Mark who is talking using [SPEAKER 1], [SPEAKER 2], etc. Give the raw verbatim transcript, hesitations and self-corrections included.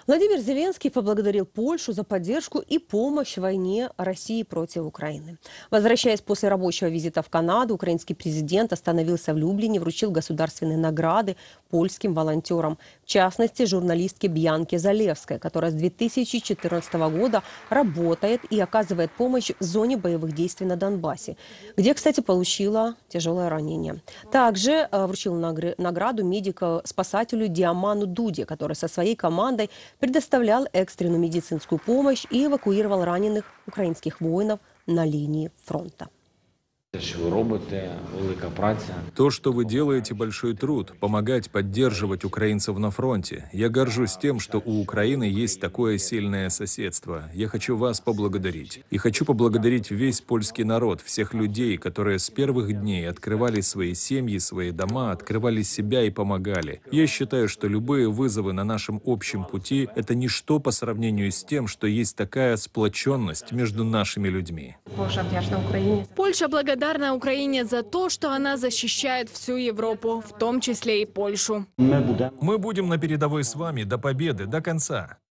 [SPEAKER 1] Владимир Зеленский поблагодарил Польшу за поддержку и помощь в войне России против Украины. Возвращаясь после рабочего визита в Канаду, украинский президент остановился в Люблине, вручил государственные награды польским волонтерам. В частности, журналистке Бьянке Залевской, которая с две тысячи четырнадцатого года работает и оказывает помощь в зоне боевых действий на Донбассе, где, кстати, получила тяжелое ранение. Также вручил награду медику-спасателю Диаману Дуде, который со своей командой предоставлял экстренную медицинскую помощь и эвакуировал раненых украинских воинов на линии фронта.
[SPEAKER 2] То, что вы делаете, большой труд, помогать, поддерживать украинцев на фронте. Я горжусь тем, что у Украины есть такое сильное соседство. Я хочу вас поблагодарить. И хочу поблагодарить весь польский народ, всех людей, которые с первых дней открывали свои семьи, свои дома, открывали себя и помогали. Я считаю, что любые вызовы на нашем общем пути – это ничто по сравнению с тем, что есть такая сплоченность между нашими людьми.
[SPEAKER 3] Польша благодарна Украине за то, что она защищает всю Европу, в том числе и Польшу.
[SPEAKER 2] Мы будем на передовой с вами до победы, до конца.